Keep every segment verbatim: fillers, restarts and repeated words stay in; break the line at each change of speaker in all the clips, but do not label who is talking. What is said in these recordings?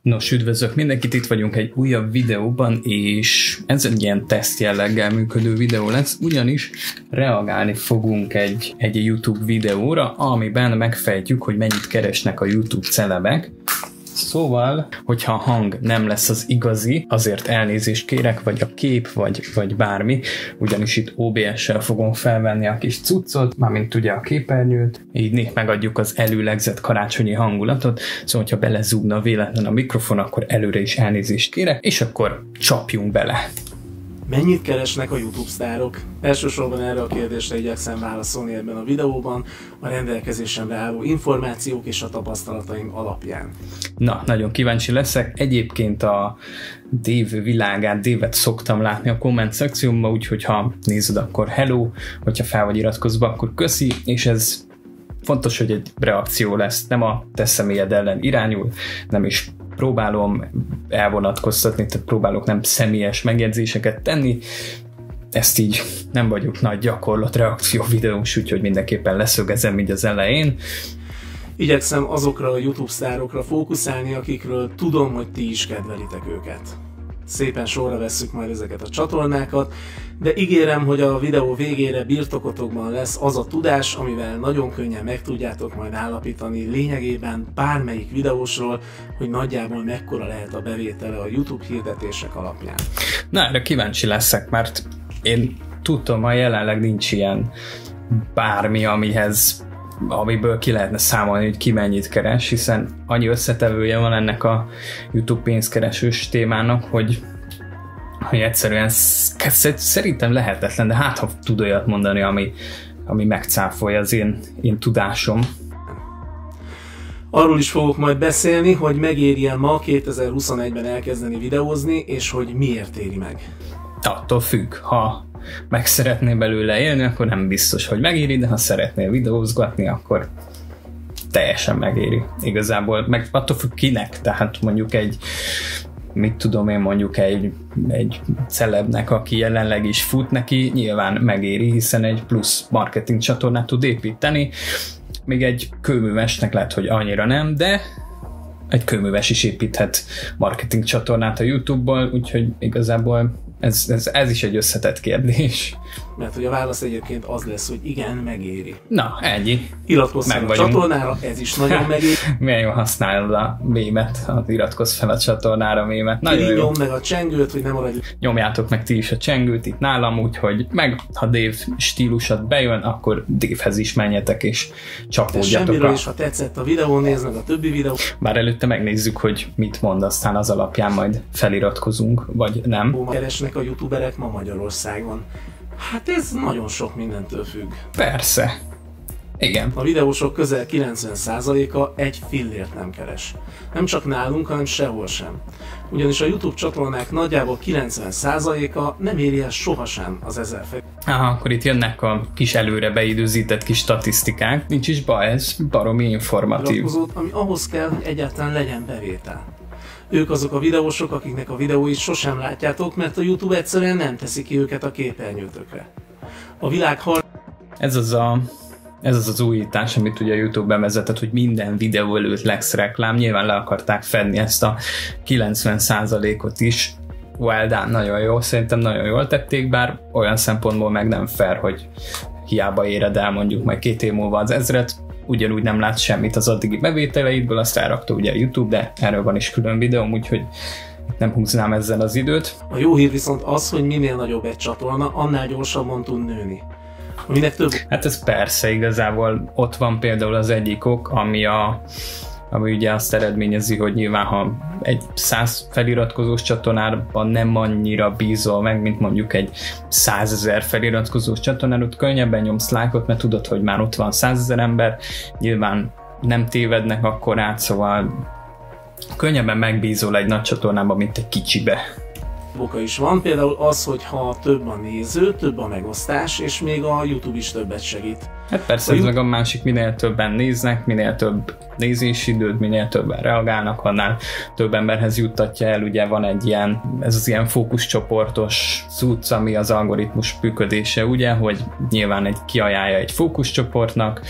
Nos, üdvözlök mindenkit, itt vagyunk egy újabb videóban, és ez egy ilyen teszt jelleggel működő videó lesz, ugyanis reagálni fogunk egy, egy YouTube videóra, amiben megfejtjük, hogy mennyit keresnek a YouTube celebek. Szóval, hogyha a hang nem lesz az igazi, azért elnézést kérek, vagy a kép, vagy, vagy bármi, ugyanis itt o bé es-sel fogom felvenni a kis cuccot, mármint ugye a képernyőt, így megadjuk az előlegzett karácsonyi hangulatot, szóval, hogyha belezúgna véletlen a mikrofon, akkor előre is elnézést kérek, és akkor csapjunk bele.
Mennyit keresnek a YouTube sztárok? Elsősorban erre a kérdésre igyekszem válaszolni ebben a videóban, a rendelkezésemre álló információk és a tapasztalataim alapján.
Na, nagyon kíváncsi leszek. Egyébként a Dave világát, Dave-et szoktam látni a komment szekciómban, úgyhogy ha nézed, akkor hello, hogyha fel vagy iratkozva, akkor köszi, és ez fontos, hogy egy reakció lesz, nem a te személyed ellen irányul, nem is próbálom elvonatkoztatni, tehát próbálok nem személyes megjegyzéseket tenni, ezt így nem vagyok nagy gyakorlat reakció videós, úgyhogy mindenképpen leszögezem így az elején.
Igyekszem azokra a YouTube sztárokra fókuszálni, akikről tudom, hogy ti is kedvelitek őket. Szépen sorra vesszük majd ezeket a csatornákat, de ígérem, hogy a videó végére birtokotokban lesz az a tudás, amivel nagyon könnyen meg tudjátok majd állapítani lényegében bármelyik videósról, hogy nagyjából mekkora lehet a bevétele a YouTube hirdetések alapján.
Na, erre kíváncsi leszek, mert én tudom, hogy jelenleg nincs ilyen bármi, amihez amiből ki lehetne számolni, hogy ki mennyit keres, hiszen annyi összetevője van ennek a YouTube pénzkeresős témának, hogy, hogy egyszerűen szerintem lehetetlen, de hát ha tud olyat mondani, ami, ami megcáfolja az én, én tudásom.
Arról is fogok majd beszélni, hogy megéri-e ma kétezer-huszonegyben elkezdeni videózni, és hogy miért éri meg.
Attól függ, ha meg szeretnél belőle élni, akkor nem biztos, hogy megéri, de ha szeretnél videózgatni, akkor teljesen megéri. Igazából, meg attól függ kinek, tehát mondjuk egy, mit tudom én, mondjuk egy, egy celebnek, aki jelenleg is fut neki, nyilván megéri, hiszen egy plusz marketing csatornát tud építeni, még egy kőművesnek lehet, hogy annyira nem, de egy kőműves is építhet marketing csatornát a YouTube-ból, úgyhogy igazából Ez, ez, ez is egy összetett kérdés.
Mert hogy a válasz egyébként az lesz, hogy igen, megéri.
Na, ennyi.
Iratkozz fel a csatornára, ez is nagyon megéri.
Milyen jól használod a mémet, az iratkozz fel a csatornára mémet. Nagyon jó.
Nyomd meg a csengőt, hogy nem maradj.
Nyomjátok meg ti is a csengőt itt nálam, úgyhogy meg ha Dave stílusat bejön, akkor Dave-hez is menjetek és csapódjatok.
Semmiről is, ha tetszett a videó, nézd meg a többi videó.
Bár előtte megnézzük, hogy mit mond, aztán az alapján majd feliratkozunk, vagy nem.
Keresnek a youtuberek ma Magyarországon. Hát ez nagyon sok mindentől függ.
Persze. Igen.
A videósok közel kilencven százaléka egy fillért nem keres. Nem csak nálunk, hanem sehol sem. Ugyanis a YouTube csatornák nagyjából kilencven százaléka nem éri el sohasem az ezer felirat.
Aha, akkor itt jönnek a kis előre beidőzített kis statisztikák. Nincs is baj, ez baromi informatív.
Ami ahhoz kell, hogy egyáltalán legyen bevétel. Ők azok a videósok, akiknek a videóit sosem látjátok, mert a YouTube egyszerűen nem teszi ki őket a képernyőtökre. A világ har...
Ez az a... Ez az az újítás, amit ugye a YouTube bevezetett, hogy minden videó előtt lesz reklám. Nyilván le akarták fedni ezt a kilencven százalékot is. Well done, nagyon jó, szerintem nagyon jól tették, bár olyan szempontból meg nem fair, hogy hiába éred el mondjuk majd két év múlva az ezret, ugyanúgy nem lát semmit az addigi bevételeidből, azt rárakta ugye a YouTube, de erről van is külön videóm, úgyhogy nem húznám ezzel az időt.
A jó hír viszont az, hogy minél nagyobb egy csatorna, annál gyorsabban tud nőni. Aminek több...
Hát ez persze, igazából ott van például az egyik ok, ami a ami ugye azt eredményezi, hogy nyilván ha egy száz feliratkozós csatornában nem annyira bízol meg, mint mondjuk egy százezer feliratkozós csatornán, ott könnyebben nyomsz lájkot, mert tudod, hogy már ott van százezer ember, nyilván nem tévednek akkor át, szóval könnyebben megbízol egy nagy csatornában, mint egy kicsibe.
Oka is van, például az, hogy ha több a néző, több a megosztás, és még a YouTube is többet segít.
Hát persze, ez meg a másik, minél többen néznek, minél több nézési időt, minél többen reagálnak, annál több emberhez juttatja el. Ugye van egy ilyen, ez az ilyen fókuszcsoportos cucc, ami az algoritmus működése, ugye, hogy nyilván egy kiajánlja egy fókuszcsoportnak,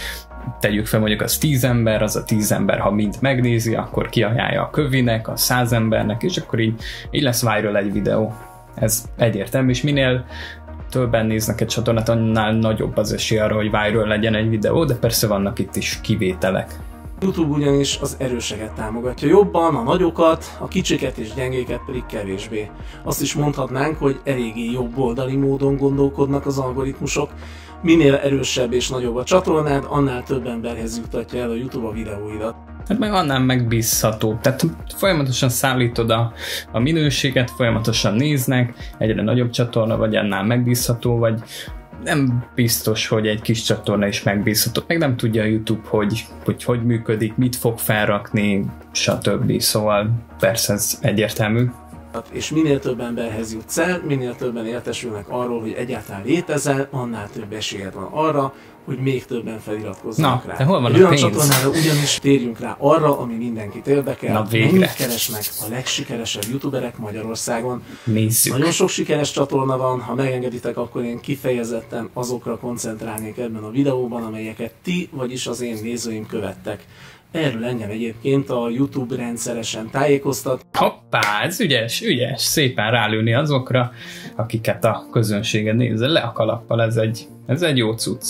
tegyük fel mondjuk az tíz ember, az a tíz ember, ha mind megnézi, akkor kiajánlja a kövinek, a száz embernek, és akkor így, így lesz viral egy videó. Ez egyértelmű, és minél többen néznek egy csatornát, annál nagyobb az esély arra, hogy viral legyen egy videó, de persze vannak itt is kivételek.
YouTube ugyanis az erőseket támogatja jobban, a nagyokat, a kicsiket és gyengéket pedig kevésbé. Azt is mondhatnánk, hogy eléggé jobboldali módon gondolkodnak az algoritmusok. Minél erősebb és nagyobb a csatornád, annál több emberhez juttatja el a YouTube a videóidat.
Hát meg annál megbízható. Tehát folyamatosan szállítod a, a minőséget, folyamatosan néznek, egyre nagyobb csatorna vagy, annál megbízható vagy. Nem biztos, hogy egy kis csatorna is megbízható. Meg nem tudja a YouTube, hogy hogy, hogy működik, mit fog felrakni, stb. Szóval persze ez egyértelmű.
És minél több emberhez jutsz el, minél többen értesülnek arról, hogy egyáltalán létezel, annál több esélyed van arra, hogy még többen feliratkozzanak
Na,
rá.
de hol van
Egy
a
olyan
pénz?
csatornára ugyanis térjünk rá arra, ami mindenkit érdekel.
Na, végre.
Mennyit keresnek a legsikeresebb youtuberek Magyarországon.
Nézzük.
Nagyon sok sikeres csatorna van, ha megengeditek, akkor én kifejezetten azokra koncentrálnék ebben a videóban, amelyeket ti, vagyis az én nézőim követtek. Erről engem egyébként a YouTube rendszeresen tájékoztat.
Hoppá, ez ügyes, ügyes, szépen rálőni azokra, akiket a közönsége nézze le a kalappal, ez egy, ez egy jó cucc.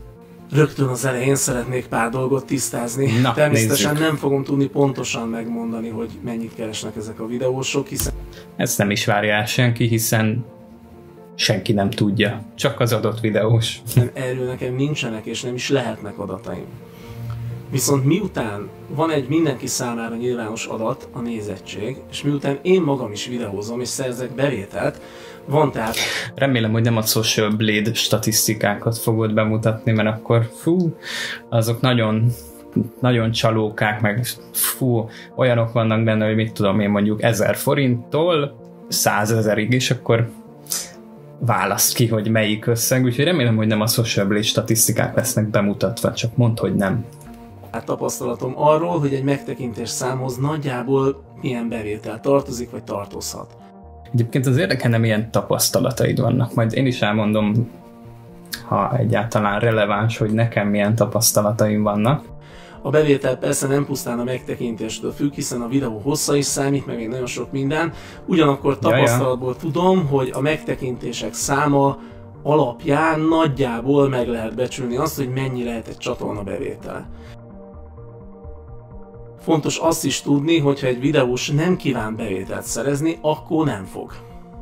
Rögtön az elején szeretnék pár dolgot tisztázni.
Na,
természetesen
nézzük.
nem fogom tudni pontosan megmondani, hogy mennyit keresnek ezek a videósok, hiszen
Ezt nem is várja el senki, hiszen senki nem tudja, csak az adott videós.
erről nekem nincsenek és nem is lehetnek adataim. Viszont miután van egy mindenki számára nyilvános adat, a nézettség, és miután én magam is videózom és szerzek bevételt, van tehát...
Remélem, hogy nem a Social Blade statisztikákat fogod bemutatni, mert akkor fú, azok nagyon, nagyon csalókák, meg fú, olyanok vannak benne, hogy mit tudom én mondjuk ezer forinttól százezerig, és akkor választ ki, hogy melyik összeg, úgyhogy remélem, hogy nem a Social Blade statisztikák lesznek bemutatva, csak mondd, hogy nem.
tapasztalatom arról, hogy egy megtekintés számhoz nagyjából milyen bevétel tartozik, vagy tartozhat.
Egyébként az érdekelne, milyen tapasztalataid vannak, majd én is elmondom, ha egyáltalán releváns, hogy nekem milyen tapasztalataim vannak.
A bevétel persze nem pusztán a megtekintéstől függ, hiszen a videó hossza is számít, meg még nagyon sok minden. Ugyanakkor tapasztalatból tudom, hogy a megtekintések száma alapján nagyjából meg lehet becsülni azt, hogy mennyi lehet egy csatorna bevétele. Fontos azt is tudni, hogyha egy videós nem kíván bevételt szerezni, akkor nem fog.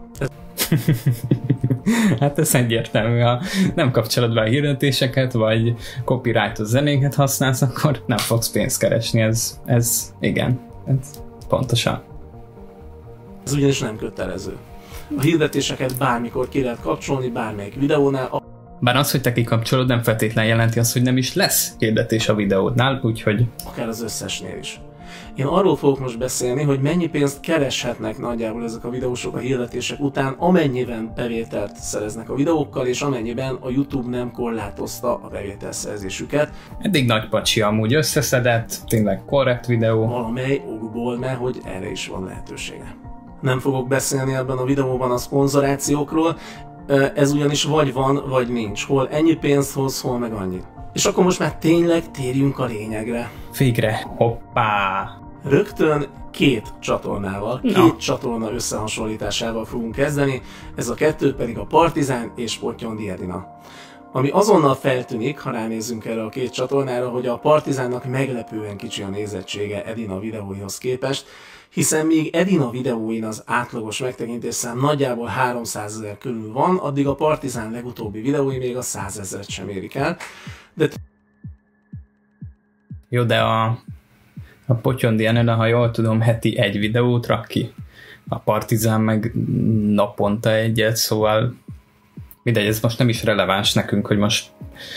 Hát ez egyértelmű, ha nem kapcsolod be a hirdetéseket, vagy copyrightos zenéket használsz, akkor nem fogsz pénzt keresni, ez, ez igen, ez pontosan.
Ez ugyanis nem kötelező. A hirdetéseket bármikor ki lehet kapcsolni, bármelyik videónál.
Bár az, hogy te kikapcsolod, nem feltétlenül jelenti azt, hogy nem is lesz hirdetés a videódnál, úgyhogy...
Akár az összesnél is. Én arról fogok most beszélni, hogy mennyi pénzt kereshetnek nagyjából ezek a videósok a hirdetések után, amennyiben bevételt szereznek a videókkal, és amennyiben a YouTube nem korlátozta a bevételszerzésüket.
Eddig nagy pacsi amúgy összeszedett, tényleg korrekt videó.
Valamely okból, mert hogy erre is van lehetősége. Nem fogok beszélni ebben a videóban a szponzorációkról, ez ugyanis vagy van, vagy nincs. Hol ennyi pénzt hoz, hol meg annyit. És akkor most már tényleg térjünk a lényegre.
Végre, hoppá!
Rögtön két csatornával, két
no.
csatorna összehasonlításával fogunk kezdeni, ez a kettő pedig a Partizán és Pottyondi Edina. Ami azonnal feltűnik, ha ránézzünk erre a két csatornára, hogy a Partizánnak meglepően kicsi a nézettsége Edina videóihoz képest, hiszen még Edina videóin az átlagos megtekintés szám nagyjából háromszázezer körül van, addig a Partizán legutóbbi videói még a százezret sem érik el. De
Jó, de a, a Pottyondi Edina, ha jól tudom, heti egy videót rak ki. A Partizán meg naponta egyet, szóval mindegy, ez most nem is releváns nekünk, hogy most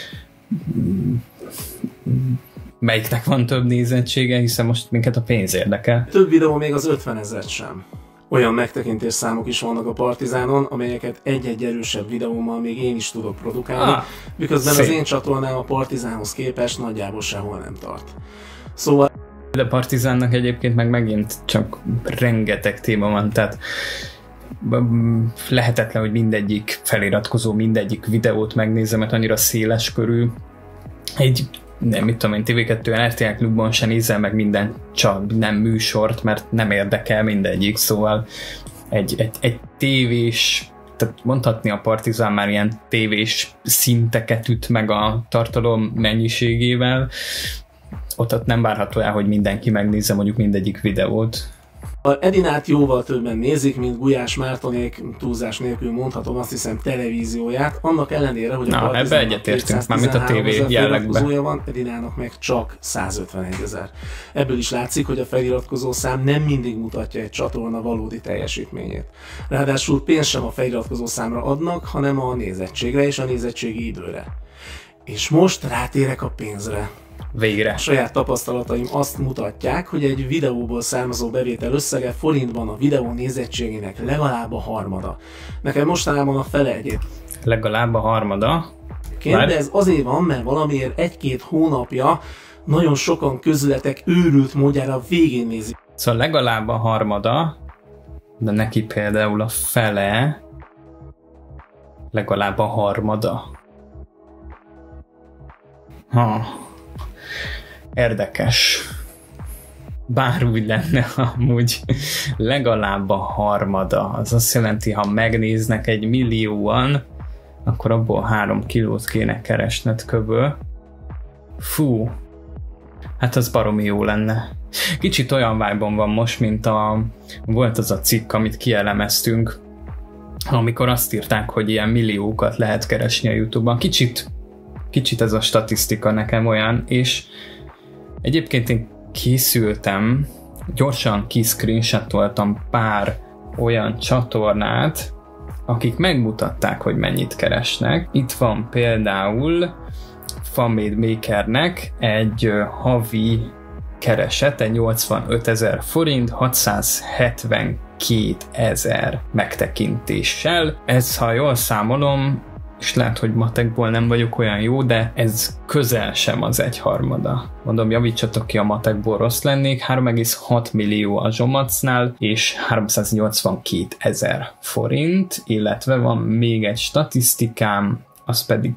melyiknek van több nézettsége, hiszen most minket a pénz érdekel.
Több videó még az ötvenezret sem. Olyan megtekintés számok is vannak a Partizánon, amelyeket egy-egy erősebb videómmal még én is tudok produkálni,
ah,
miközben
szép.
Az én csatornám a Partizánhoz képest nagyjából sehol nem tart. Szóval...
De Partizánnak egyébként meg megint csak rengeteg téma van, tehát lehetetlen, hogy mindegyik feliratkozó, mindegyik videót megnézem, mert annyira széles körül. Egy nem, mit tudom én, té vé kettő er té el Klubban se nézel meg minden csak nem műsort, mert nem érdekel mindegyik, szóval egy, egy, egy tévés, tehát mondhatni a Partizán már ilyen tévés szinteket üt meg a tartalom mennyiségével, ott, ott nem várható el, hogy mindenki megnézze mondjuk mindegyik videót.
A Edinát jóval többen nézik, mint Gulyás Mártonék, túlzás nélkül mondhatom, azt hiszem, televízióját, annak ellenére, hogy a
Na, ebbe egyetértünk, már mint a tévé jellegben.
Van, Edinának meg csak százötvenegy-ezer. Ebből is látszik, hogy a feliratkozó szám nem mindig mutatja egy csatorna valódi teljesítményét. Ráadásul pénzt sem a feliratkozó számra adnak, hanem a nézettségre és a nézettségi időre. És most rátérek a pénzre.
Végre.
A saját tapasztalataim azt mutatják, hogy egy videóból származó bevétel összege forintban a videó nézettségének legalább a harmada. Nekem mostanában a fele egyéb.
Legalább a harmada?
Ként, de ez azért van, mert valamiért egy-két hónapja nagyon sokan közületek őrült módjára végén nézik.
Szóval legalább a harmada, de neki például a fele legalább a harmada. Ha... Érdekes. Bár úgy lenne amúgy legalább a harmada. Az azt jelenti, ha megnéznek egy millióan, akkor abból három kilót kéne keresned köböl. Fú. Hát az baromi jó lenne. Kicsit olyan vibe-on van most, mint a... volt az a cikk, amit kielemeztünk, amikor azt írták, hogy ilyen milliókat lehet keresni a YouTube-ban. Kicsit, kicsit ez a statisztika nekem olyan, és egyébként én készültem, gyorsan kiscreenshotoltam pár olyan csatornát, akik megmutatták, hogy mennyit keresnek. Itt van például Fanmade Makernek egy havi keresete, nyolcvanötezer forint, hatszázhetvenkétezer megtekintéssel. Ez, ha jól számolom, és lehet, hogy matekból nem vagyok olyan jó, de ez közel sem az egyharmada. Mondom, javítsatok ki, a matekból rossz lennék. három egész hat millió a Zsomacnál, és háromszáznyolcvankétezer forint, illetve van még egy statisztikám, az pedig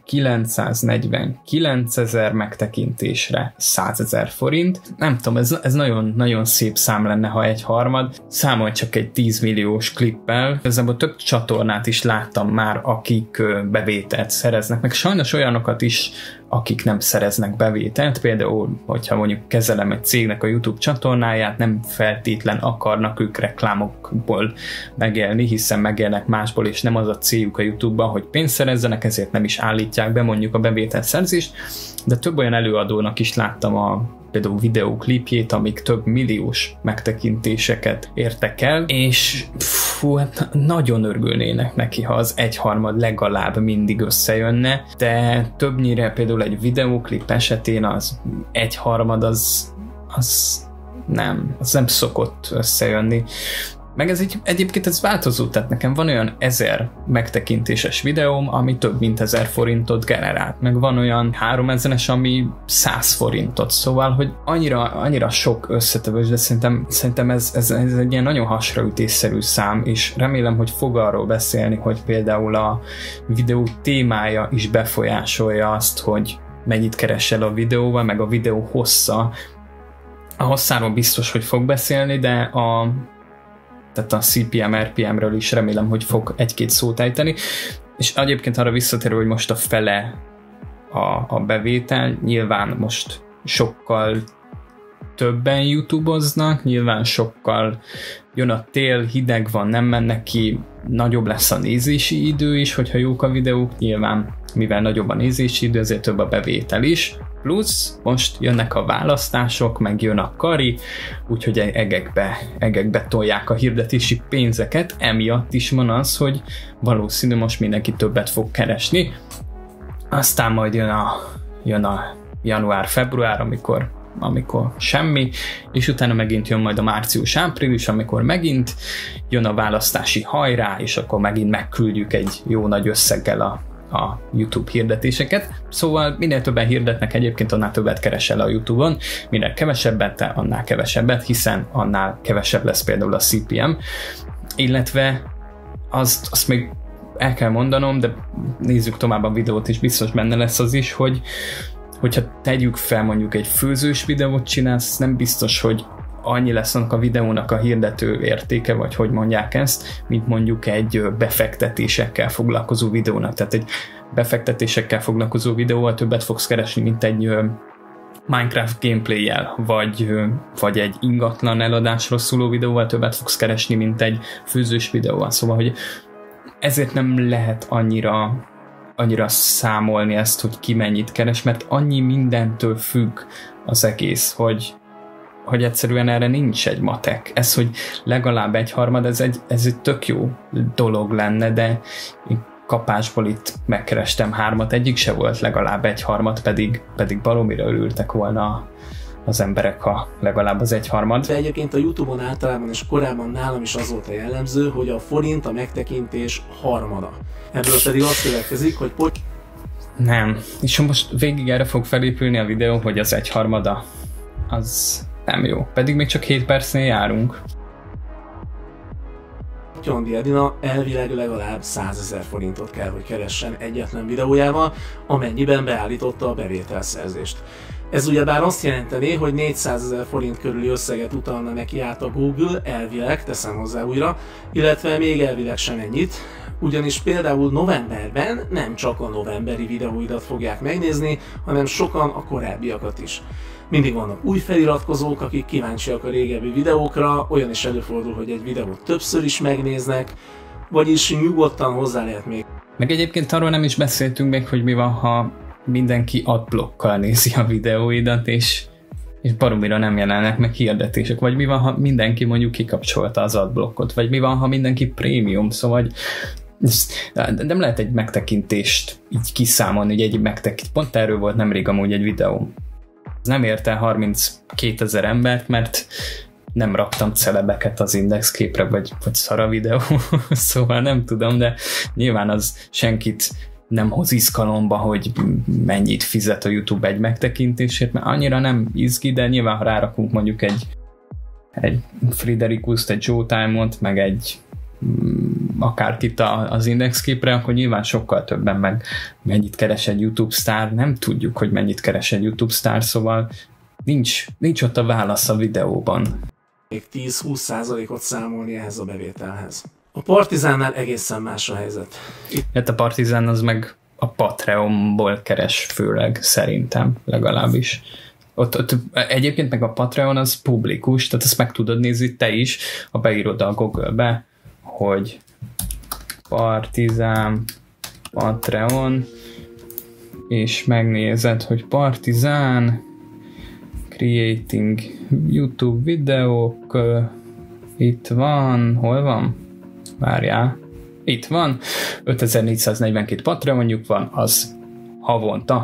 kilencszáznegyvenkilencezer megtekintésre százezer forint. Nem tudom, ez, ez nagyon, nagyon szép szám lenne, ha egy harmad. Számolj csak egy tíz milliós klippel. Ezzel több csatornát is láttam már, akik bevételt szereznek, meg sajnos olyanokat is, akik nem szereznek bevételt. Például, hogyha mondjuk kezelem egy cégnek a YouTube csatornáját, nem feltétlen akarnak ők reklámokból megélni, hiszen megélnek másból, és nem az a céljuk a YouTube-ban, hogy pénzt szerezzenek, ezért nem is állítják be mondjuk a bevételszerzést, de több olyan előadónak is láttam a például videóklipjét, amik több milliós megtekintéseket értek el, és fú, hát nagyon örülnének neki, ha az egyharmad legalább mindig összejönne, de többnyire például egy videóklip esetén az egyharmad az, az nem, az nem szokott összejönni. Meg ez így, egyébként ez változó, tehát nekem van olyan ezer megtekintéses videóm, ami több mint ezer forintot generált, meg van olyan háromezeres, ami száz forintot, szóval, hogy annyira, annyira sok összetevős, de szerintem, szerintem ez, ez, ez egy ilyen nagyon hasraütésszerű szám, és remélem, hogy fog arról beszélni, hogy például a videó témája is befolyásolja azt, hogy mennyit keresel a videóval, meg a videó hossza. A hosszáról biztos, hogy fog beszélni, de a tehát a cé pé em, er pé em-ről is remélem, hogy fog egy-két szót ejteni. És egyébként arra visszatérő, hogy most a fele a, a bevétel, nyilván most sokkal többen YouTube-oznak, nyilván sokkal jön a tél, hideg van, nem mennek ki, nagyobb lesz a nézési idő is, hogyha jók a videók, nyilván mivel nagyobb a nézési idő, ezért több a bevétel is. Plusz most jönnek a választások, meg jön a kari, úgyhogy egekbe, egekbe tolják a hirdetési pénzeket, emiatt is van az, hogy valószínű most mindenki többet fog keresni. Aztán majd jön a, jön a január-február, amikor, amikor semmi, és utána megint jön majd a március-április, amikor megint jön a választási hajrá, és akkor megint megküldjük egy jó nagy összeggel a a YouTube hirdetéseket, szóval minél többen hirdetnek egyébként, annál többet keresel a YouTube-on, minél kevesebbet, te annál kevesebbet, hiszen annál kevesebb lesz például a cé pé em, illetve azt, azt még el kell mondanom, de nézzük tovább a videót, és biztos benne lesz az is, hogy hogyha tegyük fel mondjuk egy főzős videót csinálsz, nem biztos, hogy annyi lesz annak a videónak a hirdető értéke, vagy hogy mondják ezt, mint mondjuk egy befektetésekkel foglalkozó videónak. Tehát egy befektetésekkel foglalkozó videóval többet fogsz keresni, mint egy Minecraft gameplay-jel, vagy, vagy egy ingatlan eladásról szóló videóval többet fogsz keresni, mint egy főzős videóval. Szóval, hogy ezért nem lehet annyira, annyira számolni ezt, hogy ki mennyit keres, mert annyi mindentől függ az egész, hogy, hogy egyszerűen erre nincs egy matek. Ez, hogy legalább egyharmad, ez egy, ez egy tök jó dolog lenne, de kapásból itt megkerestem hármat, egyik se volt legalább egyharmad, pedig, pedig baromira örültek volna az emberek, ha legalább az egyharmad.
De egyébként a YouTube-on általában és korábban nálam is az volt a jellemző, hogy a forint a megtekintés harmada. Ebből pedig azt következik, hogy poty...
Nem. És most végig erre fog felépülni a videó, hogy az egyharmada. Az nem jó. Pedig még csak hét percnél járunk.
Tyondi Edina elvileg legalább százezer forintot kell, hogy keressen egyetlen videójával, amennyiben beállította a bevételszerzést. Ez ugyebár azt jelenteni, hogy négyszázezer forint körüli összeget utalna neki át a Google, elvileg, teszem hozzá újra, illetve még elvileg sem ennyit, ugyanis például novemberben nem csak a novemberi videóidat fogják megnézni, hanem sokan a korábbiakat is. Mindig vannak új feliratkozók, akik kíváncsiak a régebbi videókra, olyan is előfordul, hogy egy videót többször is megnéznek, vagyis nyugodtan hozzá lehet még.
Meg egyébként arról nem is beszéltünk még, hogy mi van, ha mindenki adblockkal nézi a videóidat, és, és baromira nem jelennek meg hirdetések, vagy mi van, ha mindenki mondjuk kikapcsolta az adblockot, vagy mi van, ha mindenki prémium, szóval nem lehet egy megtekintést így kiszámolni, hogy egy megtekint. Pont erről volt nemrég amúgy egy videó. Nem ért el harminckétezer embert, mert nem raktam celebeket az index képre, vagy, vagy szara videó, szóval nem tudom, de nyilván az senkit nem hoz izgalomba, hogy mennyit fizet a YouTube egy megtekintésért, mert annyira nem izgi, de nyilván ha rárakunk mondjuk egy, egy Fridericust, egy Joe Time-ot, meg egy akárkit az index képre, akkor nyilván sokkal többen, meg mennyit keres egy YouTube sztár, nem tudjuk, hogy mennyit keres egy YouTube sztár, szóval nincs, nincs ott a válasz a videóban.
Még tíz-húsz százalékot számolni ehhez a bevételhez. A Partizánnál egészen más a helyzet. Itt...
Hát a Partizán az meg a Patreonból keres főleg, szerintem legalábbis. Ott, ott, egyébként meg a Patreon az publikus, tehát ezt meg tudod nézni te is, ha beírod a Google-be, hogy Partizán Patreon, és megnézed, hogy Partizán Creating YouTube videók, itt van, hol van? Várjál, itt van, ötezer-négyszáznegyvenkét Patreonjuk van, az havonta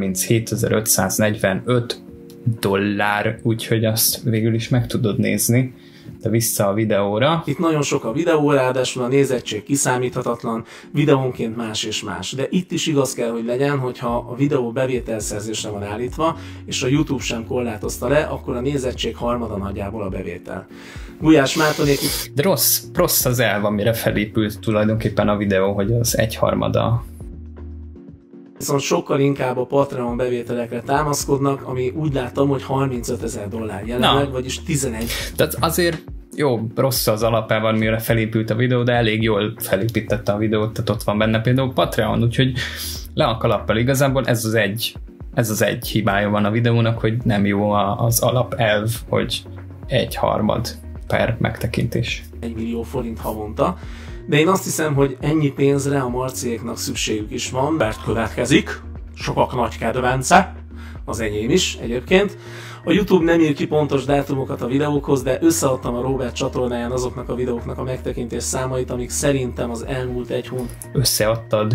harminchétezer-ötszáznegyvenöt dollár, úgyhogy azt végül is meg tudod nézni. De vissza a videóra.
Itt nagyon sok a videó, ráadásul a nézettség kiszámíthatatlan, videónként más és más. De itt is igaz kell, hogy legyen, hogyha a videó bevételszerzésre van állítva, és a YouTube sem korlátozta le, akkor a nézettség harmada nagyjából a bevétel. Gulyás Mártonék...
De rossz, rossz az elv, amire felépült tulajdonképpen a videó, hogy az egyharmada.
Viszont sokkal inkább a Patreon bevételekre támaszkodnak, ami úgy láttam, hogy harmincötezer dollár jelenleg, vagyis tizenegy.
Tehát azért jó, rossz az alapában, mire felépült a videó, de elég jól felépítette a videót, tehát ott van benne például Patreon, úgyhogy le a kalappal igazából ez az egy, ez az egy hibája van a videónak, hogy nem jó az alapelv, hogy egy harmad per megtekintés.
Egy millió forint havonta. De én azt hiszem, hogy ennyi pénzre a marciéknak szükségük is van, mert következik, sokak nagy kedvence, az enyém is egyébként. A YouTube nem ír ki pontos dátumokat a videókhoz, de összeadtam a Robert csatornáján azoknak a videóknak a megtekintés számait, amik szerintem az elmúlt egy hónap
összeadtad.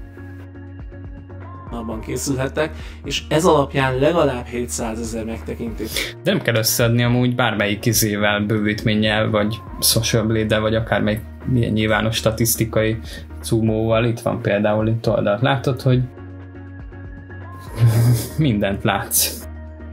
Abban készülhettek, és ez alapján legalább hétszázezer megtekintés.
De nem kell összeadni amúgy bármelyik izével, bővítménnyel, vagy social blade-del, vagy akármelyik milyen nyilvános statisztikai zoomóval. Itt van például itt oldalt. Látod, hogy mindent látsz.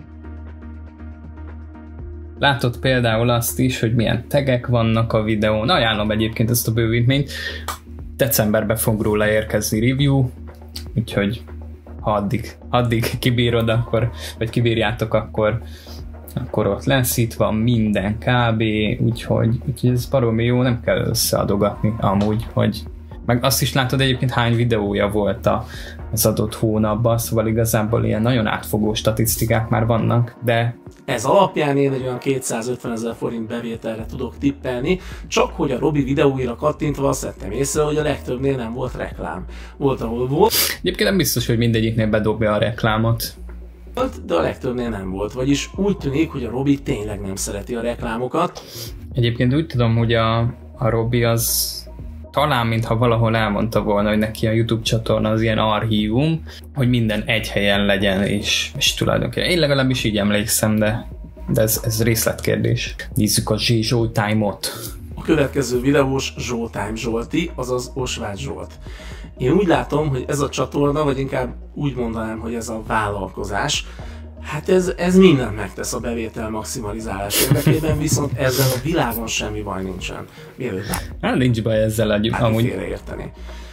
Látod például azt is, hogy milyen tagek vannak a videón. Ajánlom egyébként ezt a bővítményt. Decemberben fog róla érkezni review, úgyhogy ha addig, addig kibírod, akkor, vagy kibírjátok, akkor, akkor ott lesz, itt van minden kb. Úgyhogy, úgyhogy ez baromi jó, nem kell összeadogatni amúgy, hogy meg azt is látod egyébként hány videója volt a, az adott hónapban, szóval igazából ilyen nagyon átfogó statisztikák már vannak, de
ez alapján én egy olyan kétszázötvenezer forint bevételre tudok tippelni, csak hogy a Robi videóira kattintva azt vettem észre, hogy a legtöbbnél nem volt reklám. Volt, ahol volt.
Egyébként nem biztos, hogy mindegyiknél bedobja a reklámot.
De a legtöbbnél nem volt, vagyis úgy tűnik, hogy a Robi tényleg nem szereti a reklámokat.
Egyébként úgy tudom, hogy a, a Robi az talán, mintha valahol elmondta volna, hogy neki a YouTube csatorna az ilyen archívum, hogy minden egy helyen legyen, és, és tulajdonképpen. Én legalábbis így emlékszem, de, de ez, ez részletkérdés. Nézzük a Zsótime-ot.
A következő videós Zsótime Zsolti, azaz Osváth Zsolt. Én úgy látom, hogy ez a csatorna, vagy inkább úgy mondanám, hogy ez a vállalkozás, hát ez, ez mindent megtesz a bevétel maximalizálás érdekében, viszont ezzel a világon semmi baj nincsen. Mielőtt
hát nincs baj ezzel együtt, amúgy.
Félreérteni.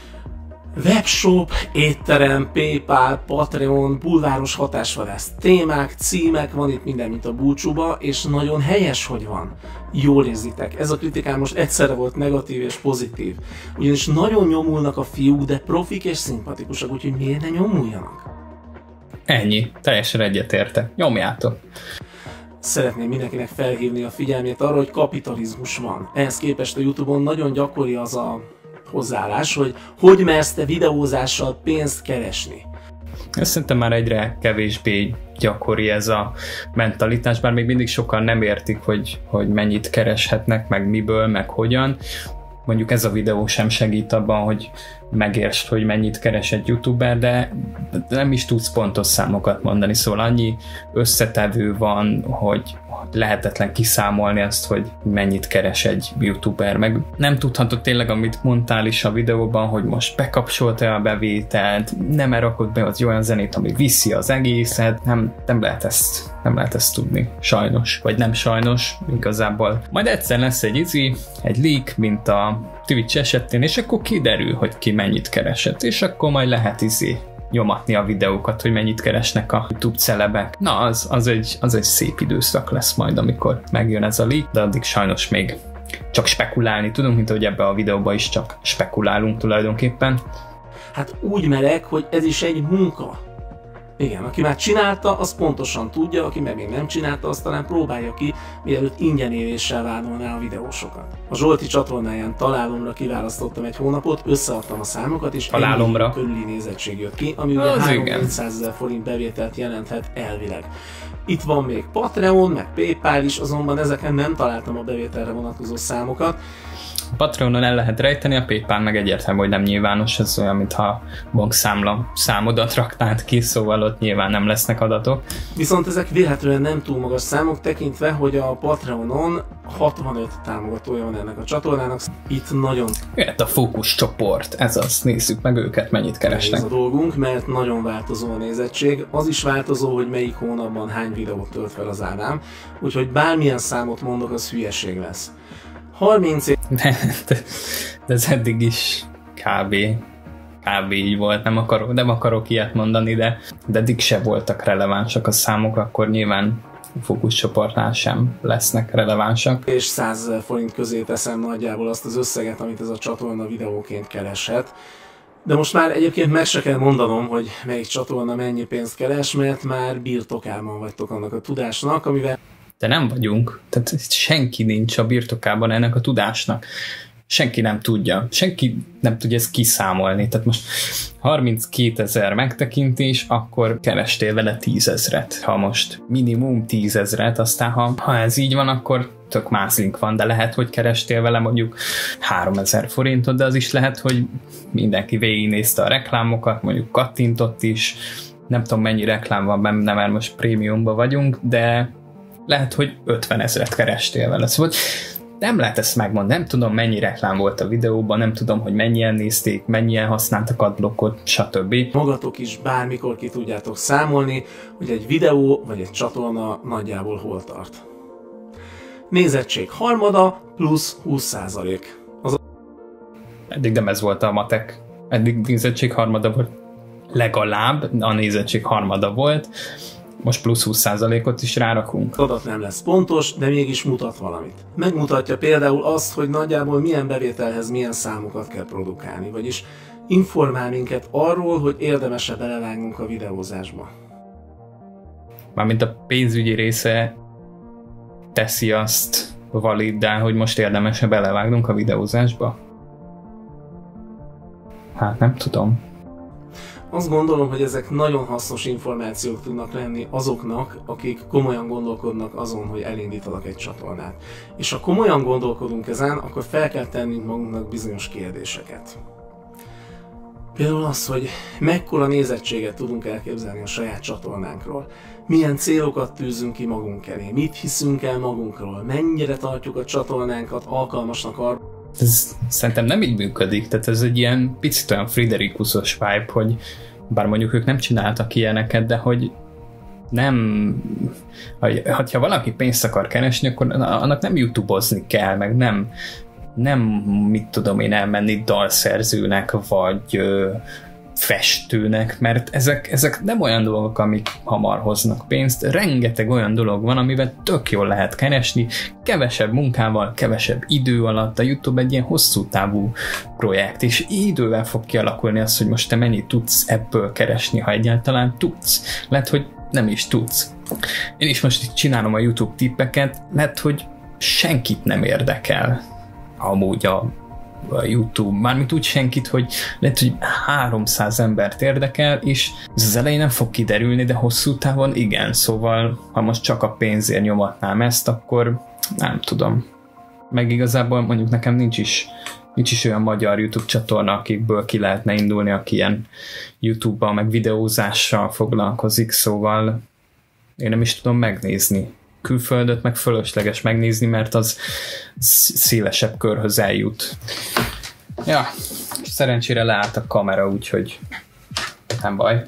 Webshop, étterem, PayPal, Patreon, bulváros hatásvadász témák, címek, van itt minden, mint a búcsúba, és nagyon helyes, hogy van. Jól érzitek. Ez a kritikám most egyszerre volt negatív és pozitív. Ugyanis nagyon nyomulnak a fiúk, de profik és szimpatikusak, úgyhogy miért ne nyomuljanak?
Ennyi. Teljesen egyetértek. Nyomjátok.
Szeretném mindenkinek felhívni a figyelmét arra, hogy kapitalizmus van. Ehhez képest a YouTube-on nagyon gyakori az a hozzáállás, hogy hogy mersz te videózással pénzt keresni.
Ezt szerintem már egyre kevésbé gyakori ez a mentalitás, bár még mindig sokan nem értik, hogy, hogy mennyit kereshetnek, meg miből, meg hogyan. Mondjuk ez a videó sem segít abban, hogy megértsd, hogy mennyit keres egy youtuber, de nem is tudsz pontos számokat mondani, szóval annyi összetevő van, hogy lehetetlen kiszámolni azt, hogy mennyit keres egy youtuber, meg nem tudhatod tényleg, amit mondtál is a videóban, hogy most bekapcsolta a bevételt, nem rakod be az olyan zenét, ami viszi az egészet, nem, nem, lehet ezt, nem lehet ezt tudni, sajnos, vagy nem sajnos, igazából. Majd egyszer lesz egy izi, egy leak, mint a Twitch esetén, és akkor kiderül, hogy ki mennyit keresett, és akkor majd lehet izi nyomatni a videókat, hogy mennyit keresnek a YouTube celebek. Na, az, az, egy, az egy szép időszak lesz majd, amikor megjön ez a leak, de addig sajnos még csak spekulálni tudunk, mint ahogy ebben a videóban is csak spekulálunk tulajdonképpen.
Hát úgy merek, hogy ez is egy munka. Igen, aki már csinálta, az pontosan tudja, aki meg még nem csinálta, azt talán próbálja ki, mielőtt ingyenéréssel vádolná a videósokat. A Zsolti csatornáján találomra kiválasztottam egy hónapot, összeadtam a számokat, és
találomra
körüli nézettség jött ki, ami ugye három-négyszázezer forint bevételt jelenthet elvileg. Itt van még Patreon, meg PayPal is, azonban ezeken nem találtam a bevételre vonatkozó számokat.
A Patreonon el lehet rejteni, a PayPal meg egyértelmű, hogy nem nyilvános, ez olyan, mintha bankszámla számodat raknád ki, szóval ott nyilván nem lesznek adatok.
Viszont ezek vélhetően nem túl magas számok, tekintve, hogy a Patreonon hatvanöt támogatója van ennek a csatornának. Itt nagyon...
Jöhet a fókuszcsoport, ez az, nézzük meg őket, mennyit keresnek.
Ez a dolgunk, mert nagyon változó a nézettség. Az is változó, hogy melyik hónapban hány videót tölt fel az Ádám, úgyhogy bármilyen számot mondok, az hülyeség lesz. harminc év...
De, de, de ez eddig is kb. kb. Így volt, nem akarok, nem akarok ilyet mondani, de, de eddig se voltak relevánsak a számok, akkor nyilván fókuszcsoportnál sem lesznek relevánsak.
És százezer forint közé teszem nagyjából azt az összeget, amit ez a csatorna videóként kereshet. De most már egyébként meg se kell mondanom, hogy melyik csatorna mennyi pénzt keres, mert már birtokában vagytok annak a tudásnak, amivel...
De nem vagyunk, tehát senki nincs a birtokában ennek a tudásnak. Senki nem tudja, senki nem tudja ezt kiszámolni. Tehát most harminckétezer megtekintés, akkor kerestél vele tízezret. Ha most minimum tízezret, aztán ha, ha ez így van, akkor tök mázlink van, de lehet, hogy kerestél vele mondjuk háromezer forintot, de az is lehet, hogy mindenki végignézte a reklámokat, mondjuk kattintott is, nem tudom mennyi reklám van benne, mert most prémiumban vagyunk, de lehet, hogy ötvenezret kerestél vele. Szóval nem lehet ezt megmondani, nem tudom mennyi reklám volt a videóban, nem tudom, hogy mennyien nézték, mennyien használtak adblockot, stb.
Magatok is bármikor ki tudjátok számolni, hogy egy videó vagy egy csatorna nagyjából hol tart. Nézettség harmada plusz húsz százalék. Az...
Eddig nem ez volt a matek. Eddig nézettség harmada volt. legalább a nézettség harmada volt, most plusz húsz százalékot is rárakunk.
Adat nem lesz pontos, de mégis mutat valamit. Megmutatja például azt, hogy nagyjából milyen bevételhez milyen számokat kell produkálni, vagyis informál minket arról, hogy érdemes-e belevágnunk a videózásba.
Mármint a pénzügyi része teszi azt validdá, hogy most érdemes-e belevágnunk a videózásba? Hát nem tudom.
Azt gondolom, hogy ezek nagyon hasznos információk tudnak lenni azoknak, akik komolyan gondolkodnak azon, hogy elindítanak egy csatornát. És ha komolyan gondolkodunk ezen, akkor fel kell tennünk magunknak bizonyos kérdéseket. Például az, hogy mekkora nézettséget tudunk elképzelni a saját csatornánkról, milyen célokat tűzünk ki magunk elé, mit hiszünk el magunkról, mennyire tartjuk a csatornánkat alkalmasnak arra.
Ez szerintem nem így működik, tehát ez egy ilyen picit olyan Friderikusos vibe, hogy bár mondjuk ők nem csináltak ilyeneket, de hogy nem, ha valaki pénzt akar keresni, akkor annak nem YouTube-ozni kell, meg nem, nem mit tudom én elmenni dalszerzőnek, vagy ö, festőnek, mert ezek, ezek nem olyan dolgok, amik hamar hoznak pénzt. Rengeteg olyan dolog van, amivel tök jól lehet keresni, kevesebb munkával, kevesebb idő alatt. A YouTube egy ilyen hosszú távú projekt, és idővel fog kialakulni az, hogy most te mennyit tudsz ebből keresni, ha egyáltalán tudsz. Lehet, hogy nem is tudsz. Én is most itt csinálom a YouTube tippeket, lehet, hogy senkit nem érdekel amúgy a a YouTube, mármint úgy senkit, hogy lehet, hogy háromszáz embert érdekel, és ez az elején nem fog kiderülni, de hosszú távon igen, szóval ha most csak a pénzért nyomatnám ezt, akkor nem tudom. Meg igazából mondjuk nekem nincs is, nincs is olyan magyar YouTube csatorna, akikből ki lehetne indulni, aki ilyen YouTube-ban, meg videózással foglalkozik, szóval én nem is tudom megnézni. Külföldöt meg fölösleges megnézni, mert az szélesebb körhöz eljut. Ja, szerencsére leállt a kamera, úgyhogy nem baj.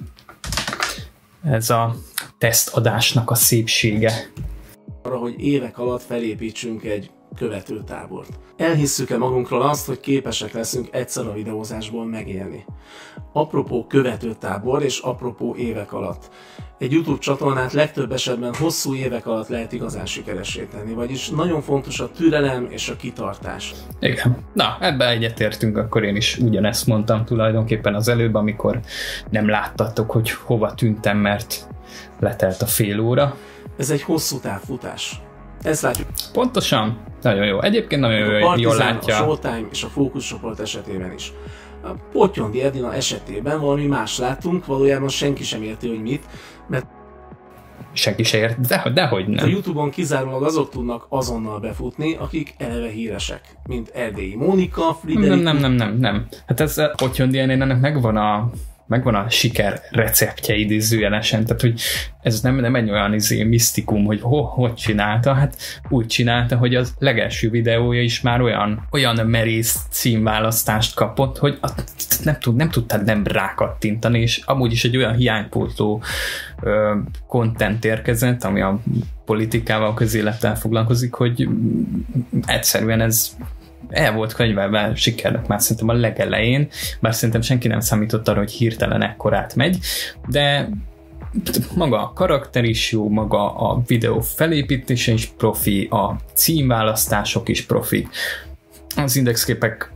Ez a tesztadásnak a szépsége.
Arra, hogy évek alatt felépítsünk egy követőtábort. Elhisszük-e magunkról azt, hogy képesek leszünk egyszer a videózásból megélni? Apropó követőtábor és apropó évek alatt. Egy YouTube csatornát legtöbb esetben hosszú évek alatt lehet igazán sikeressé tenni, vagyis nagyon fontos a türelem és a kitartás.
Igen. Na, ebbe egyetértünk, akkor én is ugyanezt mondtam tulajdonképpen az előbb, amikor nem láttatok, hogy hova tűntem, mert letelt a fél óra.
Ez egy hosszú távfutás. Ezt látjuk.
Pontosan. Nagyon jó. Egyébként nagyon jó, jól látja.
A Showtime és a Fókusz csoport esetében is. A Pottyondi Edina esetében valami más láttunk, valójában senki sem érti, hogy mit, mert
senki se ért, de, dehogy nem.
A YouTube-on kizárólag azok tudnak azonnal befutni, akik eleve híresek, mint Erdélyi Mónika, Friderikus.
Nem, nem, nem, nem, nem. Hát ez a Pottyondi Edinának megvan a megvan a siker receptje idézőjelesen, tehát hogy ez nem, nem egy olyan izé, misztikum, hogy ho, hogy csinálta, hát úgy csinálta, hogy az legelső videója is már olyan, olyan merész címválasztást kapott, hogy nem, tud, nem tudtad nem rákattintani, és amúgy is egy olyan hiánypótló ö, content érkezett, ami a politikával, közélettel foglalkozik, hogy egyszerűen ez el volt könyvelve sikernek már szerintem a legelején, bár szerintem senki nem számított arra, hogy hirtelen ekkorát megy, de maga a karakter is jó, maga a videó felépítése is profi, a címválasztások is profi. Az indexképek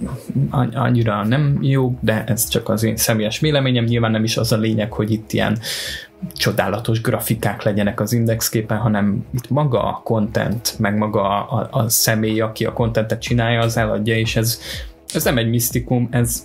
annyira nem jó, de ez csak az én személyes véleményem, nyilván nem is az a lényeg, hogy itt ilyen csodálatos grafikák legyenek az indexképen, hanem itt maga a content, meg maga a, a, a személy, aki a contentet csinálja, az eladja, és ez, ez nem egy misztikum, ez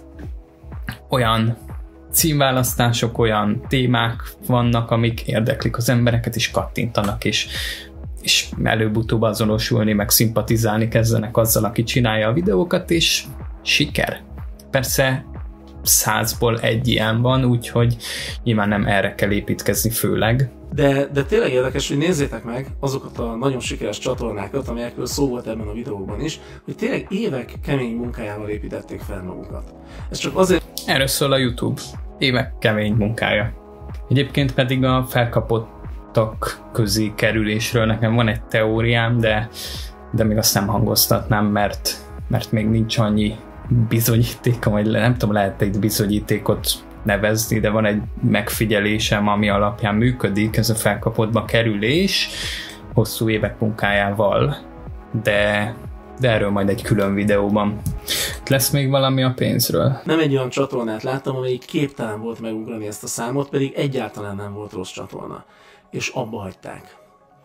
olyan címválasztások, olyan témák vannak, amik érdeklik az embereket, és kattintanak, és, és előbb-utóbb azonosulni, meg szimpatizálni kezdenek azzal, aki csinálja a videókat, és siker. Persze százból egy ilyen van, úgyhogy nyilván nem erre kell építkezni főleg.
De, de tényleg érdekes, hogy nézzétek meg azokat a nagyon sikeres csatornákat, amelyekről szó volt ebben a videóban is, hogy tényleg évek kemény munkájával építették fel magukat. Ez csak azért...
Erről szól a YouTube. Évek kemény munkája. Egyébként pedig a felkapottak közé kerülésről nekem van egy teóriám, de, de még azt nem hangoztatnám, mert, mert még nincs annyi bizonyítéka, vagy nem tudom, lehet egy bizonyítékot nevezni, de van egy megfigyelésem, ami alapján működik ez a felkapottba kerülés hosszú évek munkájával, de, de erről majd egy külön videóban. Lesz még valami a pénzről?
Nem egy olyan csatornát láttam, amelyik képtelen volt megugrani ezt a számot, pedig egyáltalán nem volt rossz csatorna. És abba hagyták.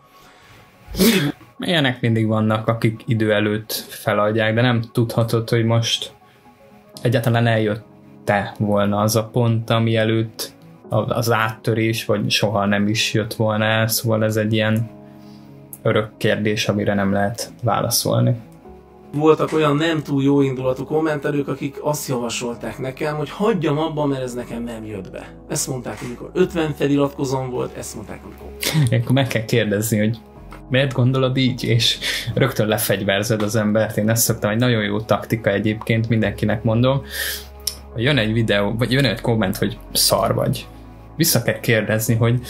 Mindig...
Ilyenek mindig vannak, akik idő előtt feladják, de nem tudhatod, hogy most egyáltalán eljött-e volna az a pont, ami előtt az áttörés, vagy soha nem is jött volna el, szóval ez egy ilyen örök kérdés, amire nem lehet válaszolni.
Voltak olyan nem túl jó indulatú kommentelők, akik azt javasolták nekem, hogy hagyjam abba, mert ez nekem nem jött be. Ezt mondták, amikor ötven feliratkozom volt, ezt mondták, amikor...
Akkor meg kell kérdezni, hogy miért gondolod így, és rögtön lefegyverzed az embert. Én ezt szoktam, egy nagyon jó taktika egyébként, mindenkinek mondom, hogy jön egy videó, vagy jön egy komment, hogy szar vagy. Vissza kell kérdezni, hogy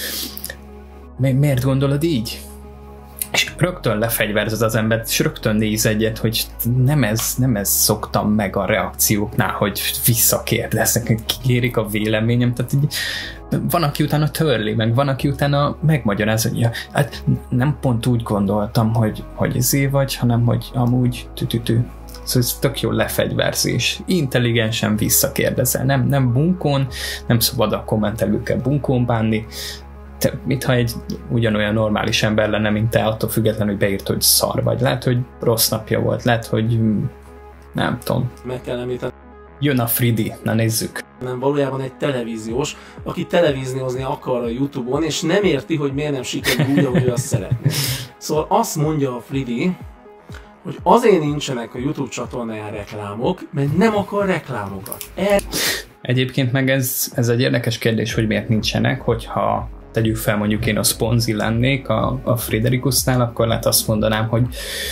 mi, miért gondolod így? És rögtön lefegyverzed az embert, és rögtön néz egyet, hogy nem ez, nem ez szoktam meg a reakcióknál, hogy visszakérdeznek, kérik a véleményem, tehát így, van, aki utána törli, meg van, aki utána megmagyarázza, hogy ja, hát nem pont úgy gondoltam, hogy, hogy zé vagy, hanem hogy amúgy tü-tü-tü. Szóval ez tök jó lefegyverzés. Intelligensen visszakérdezel, nem, nem bunkón, nem szabad a kommentelőkkel bunkón bánni, te, mintha egy ugyanolyan normális ember lenne, mint te, attól függetlenül, hogy beírt, hogy szar vagy. Lehet, hogy rossz napja volt, lehet, hogy nem tudom.
Meg kell említeni.
Jön a Fridi, na nézzük.
Nem, valójában egy televíziós, aki televíziózni akar a YouTube-on, és nem érti, hogy miért nem sikerül úgy, ahogy ő azt szeretné. Szóval azt mondja a Fridi, hogy azért nincsenek a YouTube csatornáján reklámok, mert nem akar reklámokat. Er-
Egyébként meg ez, ez egy érdekes kérdés, hogy miért nincsenek, hogyha tegyük fel, mondjuk én a szponzi lennék a, a Friderikusnál, akkor lehet azt mondanám, hogy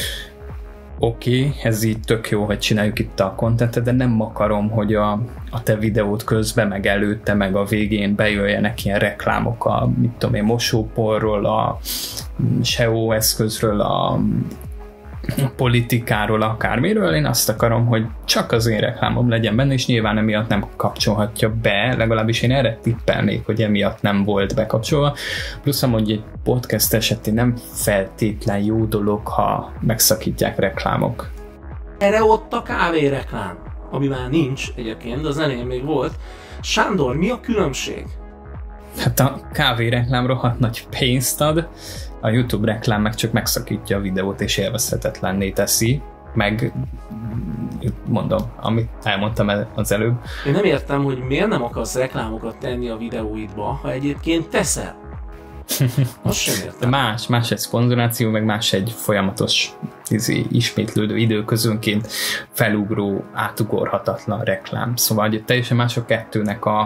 oké, okay, ez így tök jó, hogy csináljuk itt a contentet, de nem akarom, hogy a, a te videót közben, meg előtte, meg a végén bejöjjenek ilyen reklámok a, mit tudom én, mosóporról, a es e o eszközről, a politikáról, akármiről. Én azt akarom, hogy csak az én reklámom legyen benne, és nyilván emiatt nem kapcsolhatja be, legalábbis én erre tippelnék, hogy emiatt nem volt bekapcsolva. Plusz amúgy egy podcast esetén nem feltétlen jó dolog, ha megszakítják reklámok.
Erre ott a kávé reklám, ami már nincs egyébként, de az elején még volt. Sándor, mi a különbség?
Hát a kávé reklám rohadt nagy pénzt ad, a YouTube reklám meg csak megszakítja a videót és élvezhetetlenné teszi, meg mondom, amit elmondtam az előbb.
Én nem értem, hogy miért nem akarsz reklámokat tenni a videóidba, ha egyébként teszel. Azt sem értem.
Más, más egy szponzoráció, meg más egy folyamatos izé, ismétlődő időközönként felugró, átugorhatatlan reklám. Szóval hogy teljesen más a kettőnek a,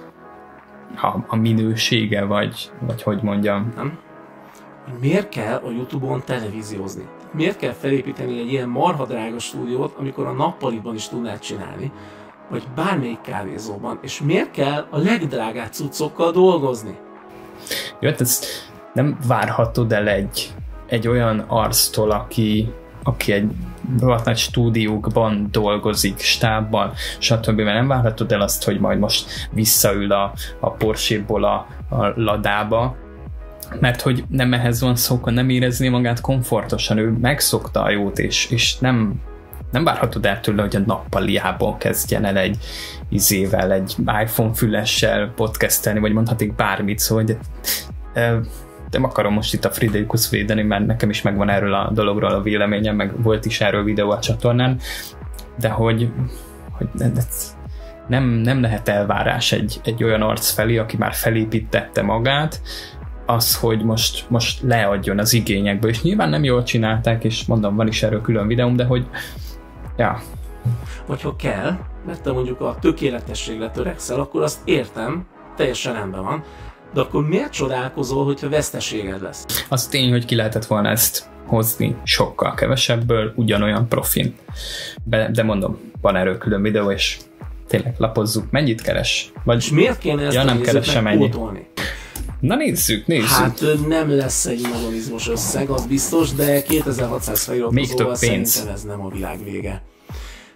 a, a minősége, vagy, vagy hogy mondjam.
Nem? Miért kell a YouTube-on televíziózni? Miért kell felépíteni egy ilyen marha drága stúdiót, amikor a nappaliban is tudnád csinálni, vagy bármelyik kávézóban, és miért kell a legdrágább cuccokkal dolgozni?
Jó, hát ezt nem várhatod el egy, egy olyan arctól, aki, aki egy rohadt nagy stúdiókban dolgozik, stábban, stb. Mert nem várhatod el azt, hogy majd most visszaül a, a Porsche-ból a, a ladába, mert hogy nem ehhez van szó, nem érezné magát komfortosan, ő megszokta a jót, és, és nem, nem várhatod el tőle, hogy a nappaliából kezdjen el egy izével, egy iPhone fülessel podcastelni, vagy mondhatik bármit, szóval de, de, nem akarom most itt a Friderikus védeni, mert nekem is megvan erről a dologról a véleményem, meg volt is erről videó a csatornán, de hogy, hogy nem, nem lehet elvárás egy, egy olyan arc felé, aki már felépítette magát, az, hogy most, most leadjon az igényekből, és nyilván nem jól csinálták, és mondom, van is erről külön videóm, de hogy ja.
Vagy ha kell, mert te mondjuk a tökéletességre törekszel, akkor azt értem, teljesen rendben van, de akkor miért csodálkozol, hogyha veszteséged lesz?
Az tény, hogy ki lehetett volna ezt hozni sokkal kevesebből, ugyanolyan profin. De, de mondom, van erről külön videó, és tényleg lapozzuk, mennyit keres? Vagy
és miért kéne ezt
ja,
a
nem
nézőknek pótolni?
Na nézzük, nézzük.
Hát nem lesz egy magomizmos összeg, az biztos, de kétezer-hatszáz feliratkozóval szerintem ez nem a világ vége.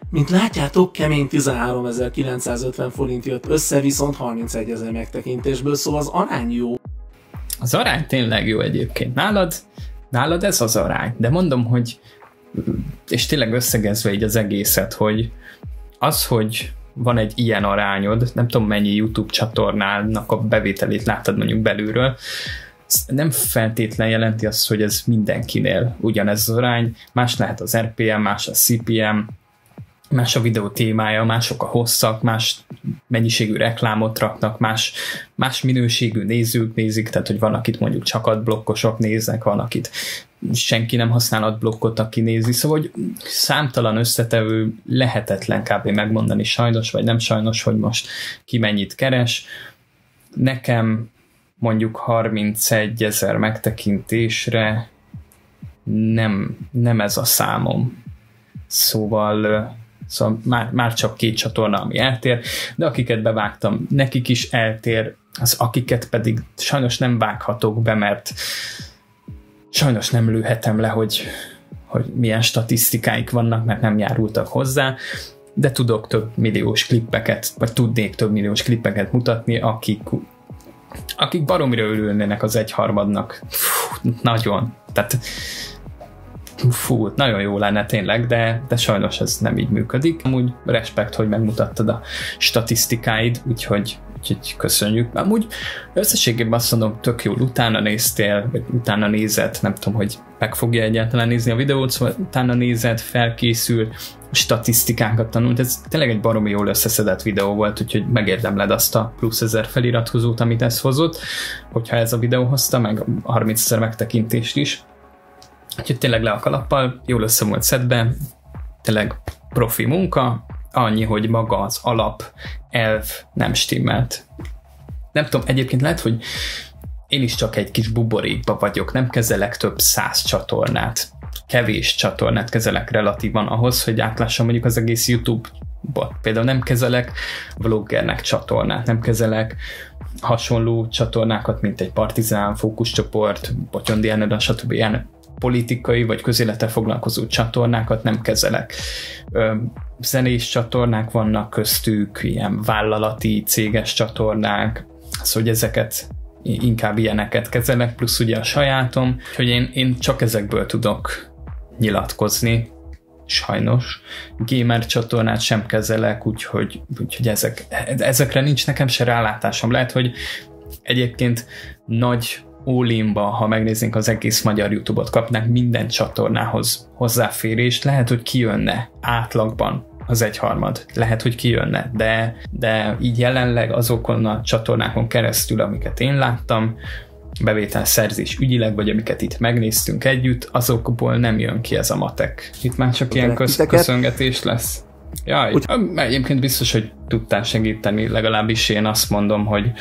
Mint látjátok, kemény tizenháromezer-kilencszázötven forint jött össze, viszont harmincegyezer megtekintésből, szóval az arány jó.
Az arány tényleg jó egyébként. Nálad, nálad ez az arány. De mondom, hogy és tényleg összegezve így az egészet, hogy az, hogy van egy ilyen arányod, nem tudom mennyi YouTube csatornának a bevételét láttad mondjuk belülről, nem feltétlen jelenti azt, hogy ez mindenkinél ugyanez az arány, más lehet az er pé em, más a cé pé em, más a videó témája, mások a hosszak, más mennyiségű reklámot raknak, más, más minőségű nézők nézik, tehát hogy van, akit mondjuk csak adblokkosok néznek, van, akit senki nem használ adblokkot, aki nézi, szóval hogy számtalan összetevő, lehetetlen kb. Megmondani sajnos, vagy nem sajnos, hogy most ki mennyit keres. Nekem mondjuk harmincegyezer megtekintésre nem, nem ez a számom. Szóval, szóval már, már csak két csatorna, ami eltér, de akiket bevágtam, nekik is eltér, az akiket pedig sajnos nem vághatok be, mert sajnos nem lőhetem le, hogy, hogy milyen statisztikáik vannak, mert nem járultak hozzá, de tudok több milliós klippeket, vagy tudnék több milliós klippeket mutatni, akik, akik baromira örülnének az egyharmadnak. Fú, nagyon. Tehát fú, nagyon jó lenne tényleg, de, de sajnos ez nem így működik. Amúgy respekt, hogy megmutattad a statisztikáid, úgyhogy, úgyhogy köszönjük. Amúgy összességében azt mondom, tök jól utána néztél, vagy utána nézed, nem tudom, hogy meg fogja egyáltalán nézni a videót, szóval utána nézed, felkészül, statisztikákat tanult. Ez tényleg egy baromi jól összeszedett videó volt, úgyhogy megérdemled azt a plusz ezer feliratkozót, amit ez hozott, hogyha ez a videó hozta, meg harmincezer megtekintést is. Úgyhogy tényleg le a kalappal, jól össze volt szedve, tényleg profi munka, annyi, hogy maga az alap elv nem stimmelt. Nem tudom, egyébként lehet, hogy én is csak egy kis buborékba vagyok, nem kezelek több száz csatornát, kevés csatornát kezelek relatívan ahhoz, hogy átlássam mondjuk az egész YouTube-bot. Például nem kezelek vloggernek csatornát, nem kezelek hasonló csatornákat, mint egy Partizán, Fókuszcsoport, Botyondi Erneda, stb. Ilyen politikai vagy közélettel foglalkozó csatornákat nem kezelek. Ö, zenés csatornák vannak köztük, ilyen vállalati, céges csatornák, szóval hogy ezeket inkább ilyeneket kezelek, plusz ugye a sajátom, hogy én, én csak ezekből tudok nyilatkozni, sajnos. Gamer csatornát sem kezelek, úgyhogy, úgyhogy ezek, ezekre nincs nekem se rálátásom. Lehet, hogy egyébként nagy all-inba, ha megnéznénk az egész magyar YouTube-ot, kapnánk minden csatornához hozzáférést, lehet, hogy kijönne átlagban az egyharmad. Lehet, hogy kijönne, de, de így jelenleg azokon a csatornákon keresztül, amiket én láttam, bevételszerzés ügyileg, vagy amiket itt megnéztünk együtt, azokból nem jön ki ez a matek. Itt már csak ilyen köz- köszöngetés lesz. Jaj, Úgy... egyébként biztos, hogy tudtál segíteni, legalábbis én azt mondom, hogy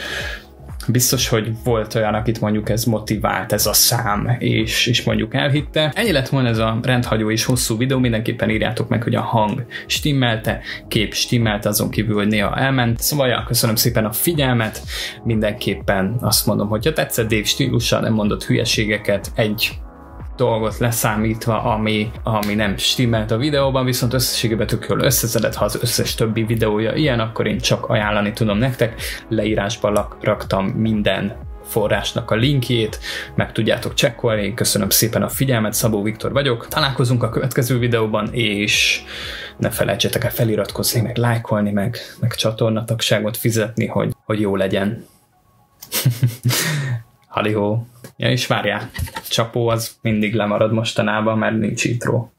biztos, hogy volt olyan, akit mondjuk ez motivált, ez a szám, és, és mondjuk elhitte. Ennyi lett volna ez a rendhagyó és hosszú videó, mindenképpen írjátok meg, hogy a hang stimmelte, kép stimmelte, azon kívül, hogy néha elment. Szóval ja, köszönöm szépen a figyelmet, mindenképpen azt mondom, hogy ha tetszett Dave stílusa, nem mondott hülyeségeket, egy dolgot leszámítva, ami, ami nem stimmelt a videóban, viszont összességében tök jól összeszedett, ha az összes többi videója ilyen, akkor én csak ajánlani tudom nektek. Leírásban raktam minden forrásnak a linkjét, meg tudjátok csekkolni. Köszönöm szépen a figyelmet, Szabó Viktor vagyok. Találkozunk a következő videóban, és ne felejtsetek el feliratkozni, meg lájkolni, meg, meg csatornatagságot fizetni, hogy, hogy jó legyen. Halihó. Ja, és várjál, csapó az mindig lemarad mostanában, mert nincs intro.